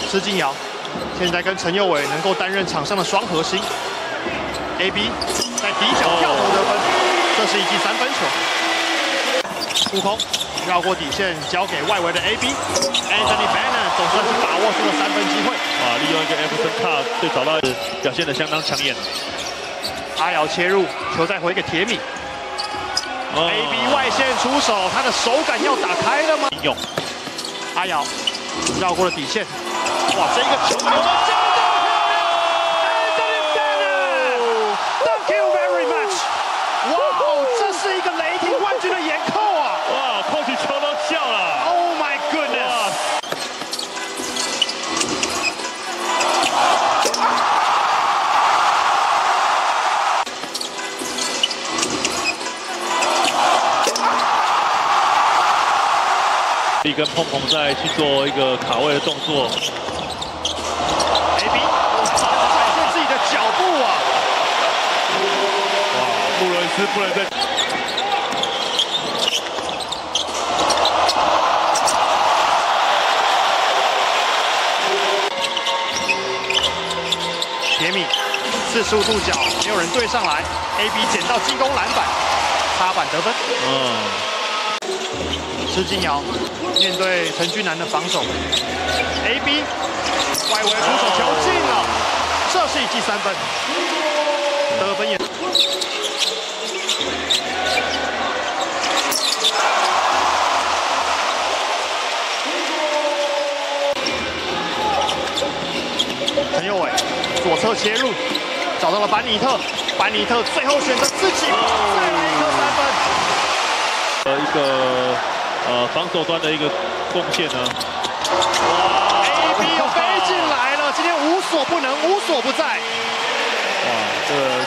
施晋尧现在跟陈佑伟能够担任场上的双核心。AB 在底角跳投得分，这是一记3分球。悟空绕过底线，交给外围的 AB。Anthony Bennett 总算是把握住了3分机会。 利用一个 Everton Cup 对找到表现得相当抢眼。 阿瑶切入，球再回给铁米。AB 外线出手，他的手感要打开了吗？用阿瑶绕过了底线，哇，这个球流得相当漂亮 ！Anthony Bennett，Thank you very much。哇哦，这是一个雷霆冠军的眼扣啊！ 哇，扣起球都笑了。 Oh my goodness！ 跟碰碰在去做一个卡位的动作。 AB 展现自己的脚步啊！ 哇，穆伦斯不能再。 铁米45度角，没有人对上来 ，AB 捡到进攻篮板，插板得分。施晋尧面对陈俊南的防守 ，AB 外围出手球进了，这是一记3分，得分也。陈佑伟左侧切入，找到了班尼特，班尼特最后选择自己再来一颗3分。 一个防守端的一个贡献呢。 哇 ，AB 又飞进来了，今天无所不能，无所不在。 哇，这